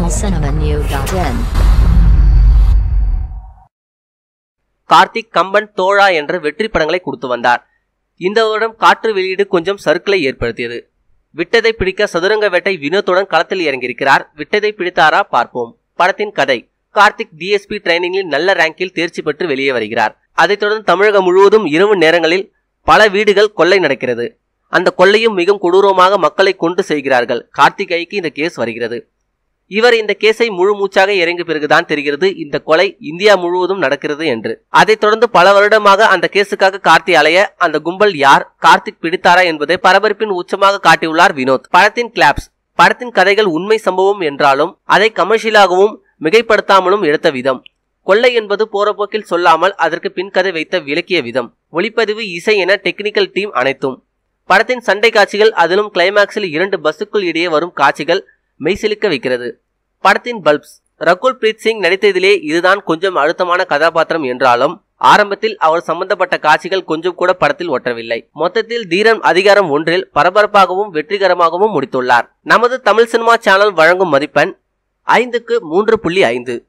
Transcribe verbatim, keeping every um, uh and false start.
cinema new dot in. Karthik Kamban தோழா என்ற வெற்றி படங்களை கொடுத்து வந்தார். இந்த வருடம் காற்று வெளியீடு கொஞ்சம் சர்க்கிளை ஏற்படுத்தியது. விட்டதை பிடிக்க சதுரங்க வேட்டை வினோத்துடன் களத்தில் இறங்கியிருக்கிறார். விட்டதை பிடித்தாரா பார்ப்போம். படத்தின் கதை: கார்த்திக் டிஎஸ்பி ட்ரைனிங்கில் நல்ல ரேங்கில் தேர்ச்சி பெற்று வெளியே வருகிறார். அதைத் தொடர்ந்து தமிழகம் முழுவதும் இரவு நேரங்களில் பல வீடுகள் கொள்ளை நடக்கிறது. அந்த கொள்ளையும் மிகவும் கொடூரமாக மக்களை கொண்டு செய்கிறார்கள். கார்த்திக் கைக்கு இந்த கேஸ் வருகிறது. இவர் இந்த கேஸை முழு மூச்சாக இறங்கிய பிறகுதான் தெரிகிறது இந்த கொலை இந்தியா முழுவதும் நடக்கிறது என்று. அதைத் தொடர்ந்து பல வருடமாக அந்த கேஸுக்காக கார்த்தி அலைய அந்த கும்பல் யார், கார்த்திக் பிடித்தாரா என்பதை பரபரப்பின் உச்சமாக காட்டியுள்ளார் வினோத். படத்தின் கிளாப்ஸ்: படத்தின் கதைகள் உண்மை சம்பவம் என்றாலும் அதை கமர்ஷியலாகவும் மிகைப்படுத்தாமலும் எடுத்த விதம், கொள்ளை என்பது போற போக்கில் சொல்லாமல் அதற்கு பின் கதை வைத்த விளக்கிய விதம், ஒளிப்பதிவு, இசை என டெக்னிக்கல் டீம் அனைத்தும். படத்தின் சண்டை காட்சிகள், அதிலும் கிளைமாக்ஸில் இரண்டு பஸ்ஸுக்குள் இடையே வரும் காட்சிகள் மெய்சிலிக்க வைக்கிறது. படத்தின் பல்ப்ஸ்: ரகுல் பிரீத் சிங் நடித்ததிலே இதுதான் கொஞ்சம் அழுத்தமான கதாபாத்திரம் என்றாலும் ஆரம்பத்தில் அவர் சம்பந்தப்பட்ட காட்சிகள் கொஞ்சம் கூட படத்தில் ஒட்டவில்லை. மொத்தத்தில் தீரன் அதிகாரம் ஒன்றில் பரபரப்பாகவும் வெற்றிகரமாகவும் முடித்துள்ளார். நமது தமிழ் சினிமா சேனல் வழங்கும் மதிப்பெண் ஐந்துக்கு மூன்று புள்ளி ஐந்து.